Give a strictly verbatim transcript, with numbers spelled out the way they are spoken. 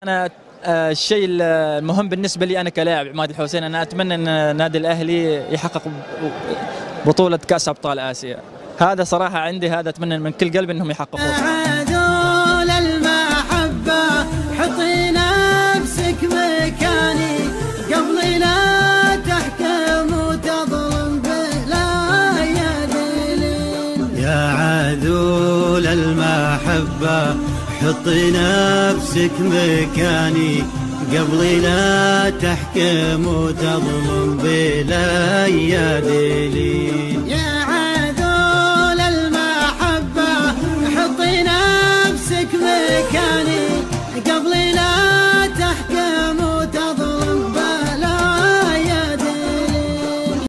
أنا آه، الشيء المهم بالنسبة لي أنا كلاعب عماد الحسين، أنا أتمنى أن النادي الأهلي يحقق بطولة كأس أبطال آسيا. هذا صراحة عندي، هذا أتمنى من كل قلبي أنهم يحققوه. عدول المحبة حطي نفسك مكاني قبل لا تحكم وتظلم بلا يدلين. يا عدول المحبة حطي نفسك مكاني قبل لا تحكم وتظلم بلا يدلين.